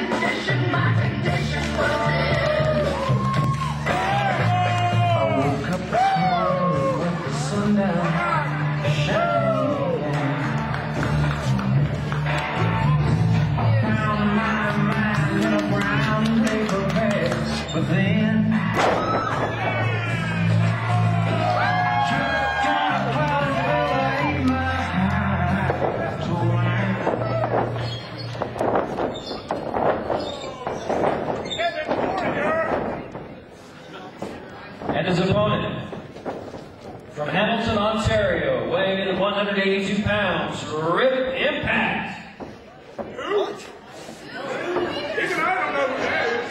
And his opponent, from Hamilton, Ontario, weighing in at 182 pounds, Rip Impact. What? Even I don't know who that is.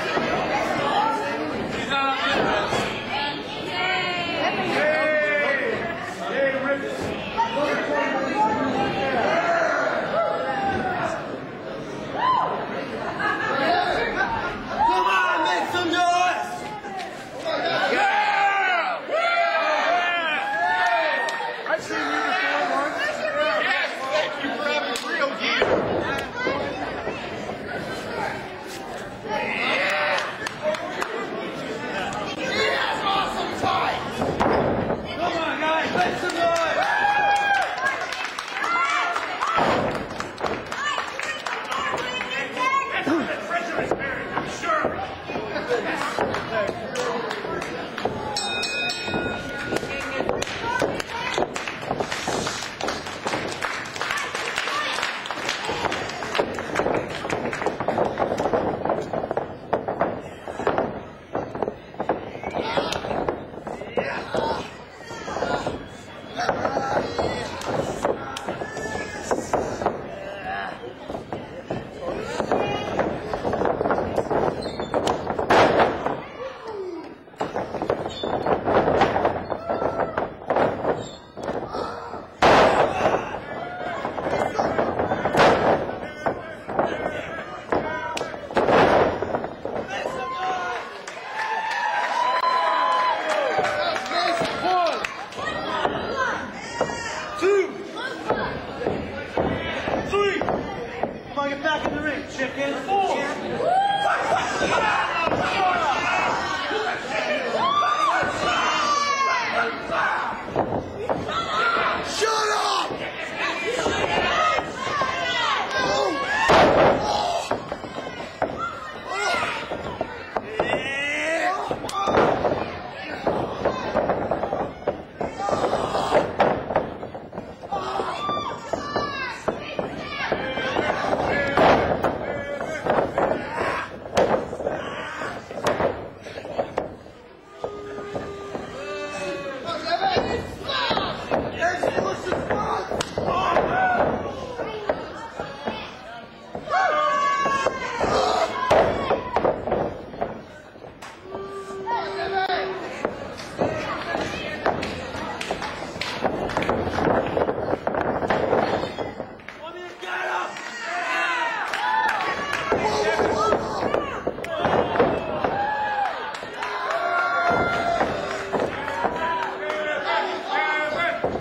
He's not Hey, Rip. Come on, make some noise! I've seen you before once. Yes, thank you for having a real gear. Yes, awesome fight! Come on, guys, make some noise! That's the treacherous spirit, I'm sure. Get back in the ring, chicken. 4. Shut up!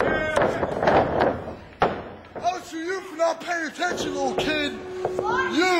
Pay attention, little kid. You